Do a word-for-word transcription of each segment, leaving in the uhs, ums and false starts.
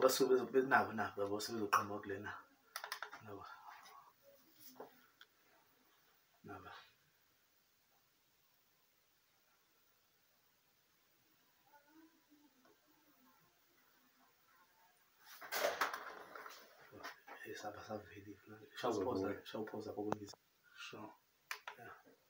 basuke bezinabo nabo yabo sebezoqhamuka kulena nabo naba esaba saveli shawuphoza shawuphoza kokungisa sure yeah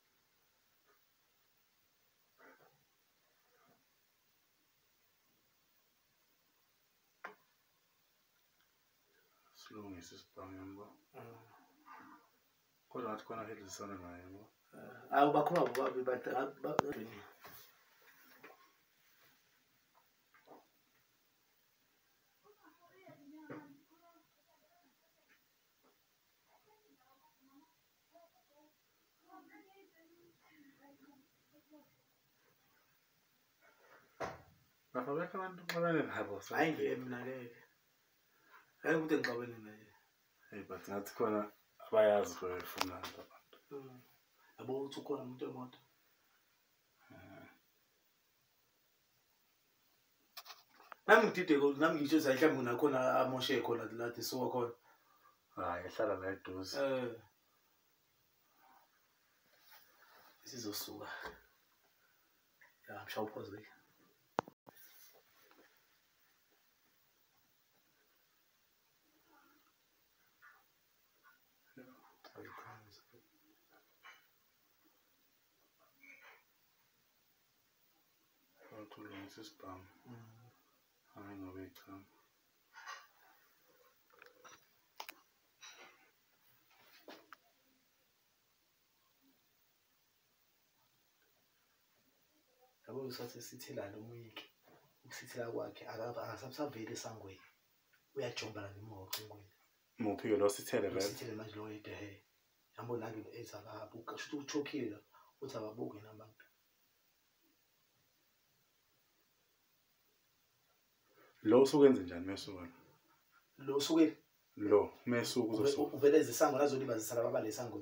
silungisa isibhamu yabo kodwa ngathi khona hedlisana naye yabo awu bakhuluma babi bathi bafabeka abantu babane nabo hayi nje mina ngeke hayi ukuthi ngicabene naye hey but ngathi khona abayazi befuna abantu yabo uthi ukhona umuntu emoto nami ngidide nami ngisho mhlawumbe unakhona amoshe khona lathi suka khona hayi ehlala la eduze eh isizosuka ya mshawuphoze tulungisa isibhamu hayi ngoba ichama yabo usathi sithela lomuyiki ukusithela kwakhe akasaveli esangweni uyajombana nemoto ocingweni muphi ke lo sithele vele sithele manje lo yede he yabo nange ethi akabuka shothi uchokile uthi ababuke nabantu lo usukwenze njani mesuka lo usuke lo mesuka uzosuka uveleze isango lazolibazisa laba balesango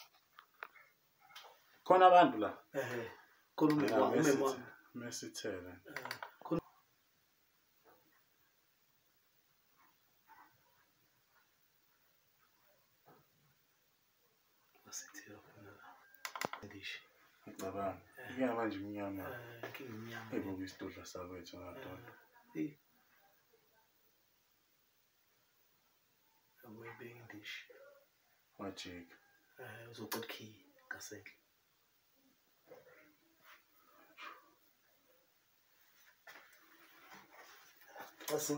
khona abantu la ehe khona umema mesithele basithela khona la ndishi ngicabanga iya manje iminyama eh ngiyiminyama ebobe isitudla sakwethu ngadona eh yabo ibeke ndishi wajika eh uzoqeda key kaseke Assim.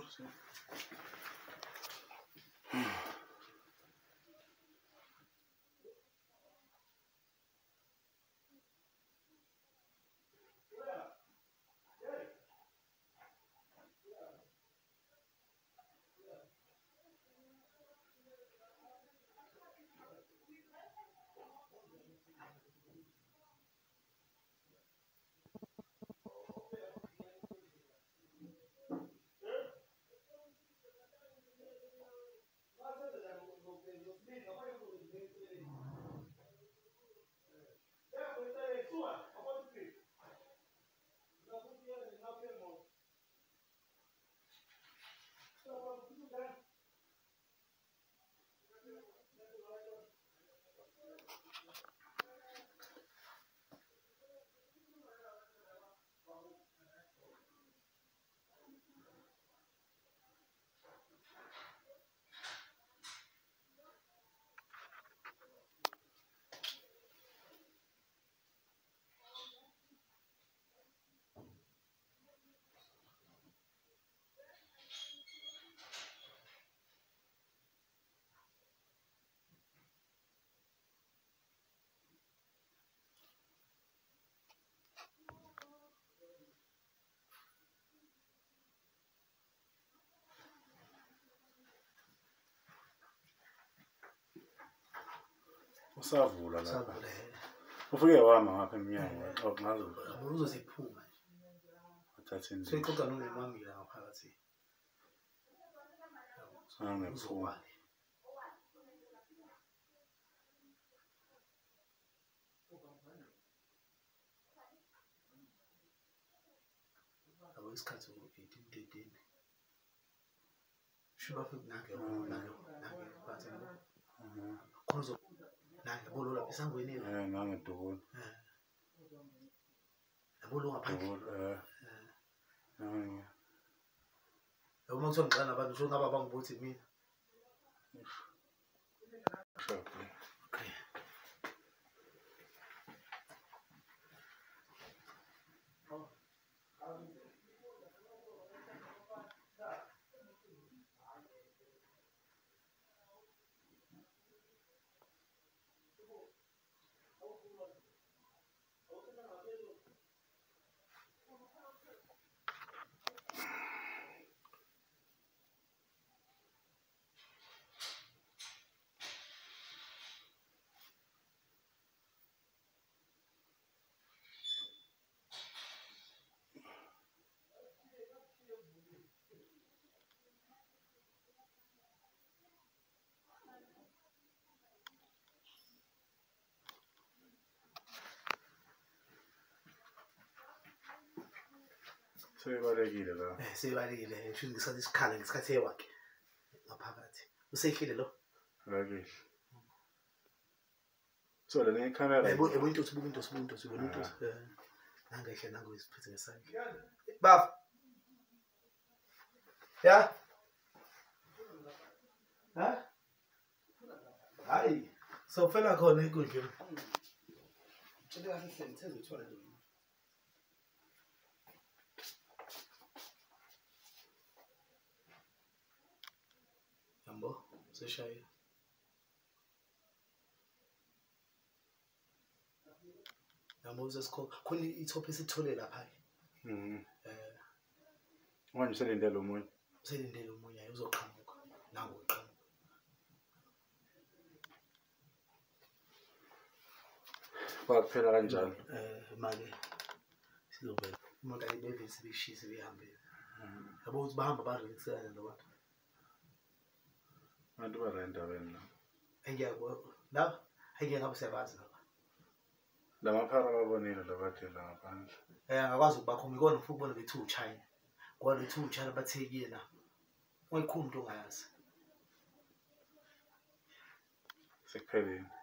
usavula lapha ufike wama ngapha eminyango ngazo uzoziphuma nje uthatha indlu sekuxoxa nonemami la ngaphakathi sangephuma abo isikhathi eighteen thirteen sho bafika nange nange nange phansi yabo khona zo nange yabo lo lapha esangweni la eh nange dubula eh yabo lo ngaphandle dubula eh nange yabo mangithiwa ngixana nabantu sho ngaba bangibuthi mina shophi okay sebalekile la eh sebalile ngisho ngisathi isikhala ngesikhathi ewakhe ngaphakathi usehlile lo akakihle so le camera yebo yebo into sibuka into sibuka into sibona into eh nangehle nango isiphethe ngesandla baf ya ha hayi so fela khona inkundleni tshela kahle ngithenze uthola nje yambo seshaya yambo sesikho khona ithophe esithole lapha mhm eh manje selindele umunye uselindele umunye uzoqhamuka nango uqhamuka kwakuphela kanjani eh imali sizovela umuntu ayibeve sibishise behambele yabo ukuthi bahamba baregister lo bantu abantu bala endaweni la engiyabo la engeke ngabe seyabazi la lamaphara babonile labathela ngaphandle eh akwazi ukubakhoma ikona futhi ubona bethu uChina ngoba bethu uChina bathekile la oyikhulu into ongayazi sekuphelile